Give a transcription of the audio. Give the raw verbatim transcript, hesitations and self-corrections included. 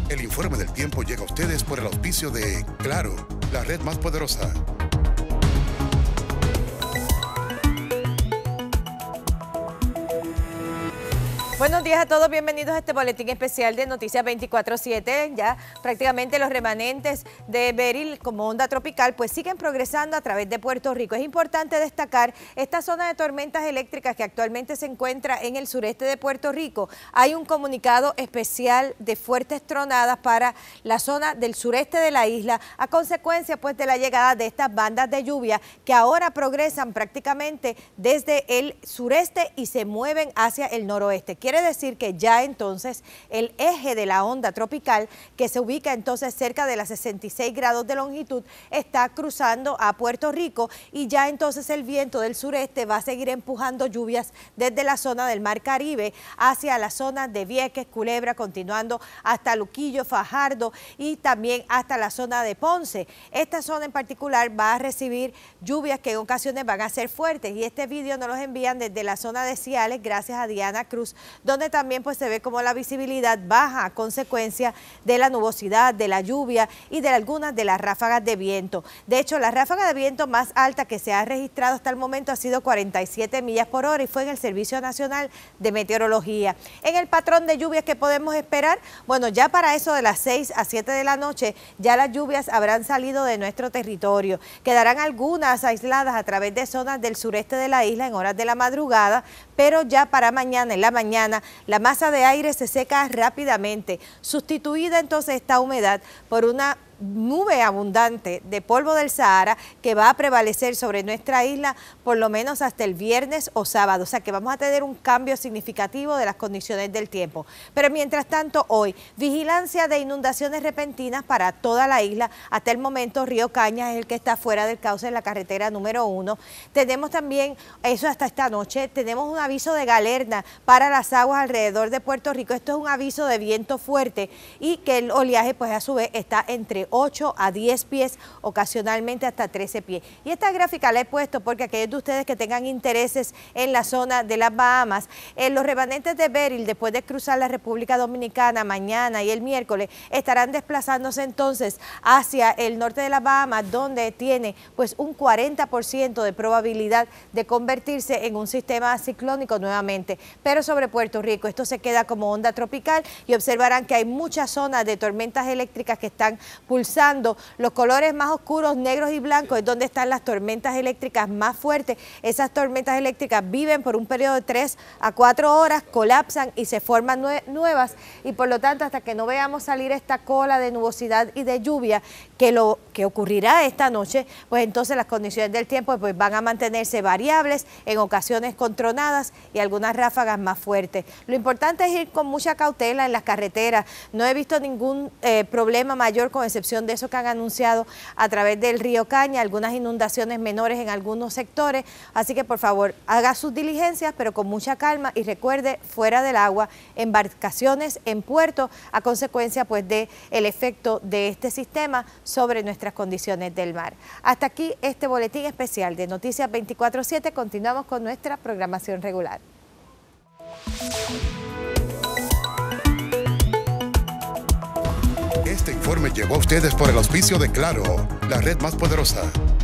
El informe del tiempo llega a ustedes por el auspicio de Claro, la red más poderosa. Buenos días a todos, bienvenidos a este boletín especial de Noticias veinticuatro siete. Ya prácticamente los remanentes de Beryl como onda tropical pues siguen progresando a través de Puerto Rico. Es importante destacar esta zona de tormentas eléctricas que actualmente se encuentra en el sureste de Puerto Rico. Hay un comunicado especial de fuertes tronadas para la zona del sureste de la isla a consecuencia pues de la llegada de estas bandas de lluvia que ahora progresan prácticamente desde el sureste y se mueven hacia el noroeste. Quiere decir que ya entonces el eje de la onda tropical, que se ubica entonces cerca de las sesenta y seis grados de longitud, está cruzando a Puerto Rico y ya entonces el viento del sureste va a seguir empujando lluvias desde la zona del Mar Caribe hacia la zona de Vieques, Culebra, continuando hasta Luquillo, Fajardo y también hasta la zona de Ponce. Esta zona en particular va a recibir lluvias que en ocasiones van a ser fuertes y este vídeo nos los envían desde la zona de Ciales gracias a Diana Cruz, donde también pues se ve como la visibilidad baja a consecuencia de la nubosidad, de la lluvia y de algunas de las ráfagas de viento. De hecho, la ráfaga de viento más alta que se ha registrado hasta el momento ha sido cuarenta y siete millas por hora y fue en el Servicio Nacional de Meteorología. En el patrón de lluvias que podemos esperar, bueno, ya para eso de las seis a siete de la noche, ya las lluvias habrán salido de nuestro territorio. Quedarán algunas aisladas a través de zonas del sureste de la isla en horas de la madrugada, pero ya para mañana, en la mañana, la masa de aire se seca rápidamente, sustituida entonces esta humedad por una nube abundante de polvo del Sahara que va a prevalecer sobre nuestra isla por lo menos hasta el viernes o sábado, o sea que vamos a tener un cambio significativo de las condiciones del tiempo. Pero mientras tanto hoy, vigilancia de inundaciones repentinas para toda la isla. Hasta el momento Río Cañas es el que está fuera del cauce en la carretera número uno. Tenemos también, eso hasta esta noche, tenemos un aviso de galerna para las aguas alrededor de Puerto Rico. Esto es un aviso de viento fuerte y que el oleaje pues a su vez está entre ocho a diez pies, ocasionalmente hasta trece pies. Y esta gráfica la he puesto porque aquellos de ustedes que tengan intereses en la zona de las Bahamas, en los remanentes de Beryl, después de cruzar la República Dominicana mañana y el miércoles, estarán desplazándose entonces hacia el norte de las Bahamas, donde tiene pues un cuarenta por ciento de probabilidad de convertirse en un sistema ciclónico nuevamente. Pero sobre Puerto Rico, esto se queda como onda tropical y observarán que hay muchas zonas de tormentas eléctricas que están pulsando. Los colores más oscuros, negros y blancos, es donde están las tormentas eléctricas más fuertes. Esas tormentas eléctricas viven por un periodo de tres a cuatro horas, colapsan y se forman nue nuevas y por lo tanto hasta que no veamos salir esta cola de nubosidad y de lluvia que lo que ocurrirá esta noche, pues entonces las condiciones del tiempo pues van a mantenerse variables, en ocasiones con tronadas y algunas ráfagas más fuertes. Lo importante es ir con mucha cautela en las carreteras. No he visto ningún eh, problema mayor con excepción de eso que han anunciado a través del río Caña, algunas inundaciones menores en algunos sectores, así que por favor haga sus diligencias pero con mucha calma y recuerde fuera del agua, embarcaciones en puerto a consecuencia pues de el efecto de este sistema sobre nuestras condiciones del mar. Hasta aquí este boletín especial de Noticias veinticuatro siete, continuamos con nuestra programación regular. Este informe llegó a ustedes por el auspicio de Claro, la red más poderosa.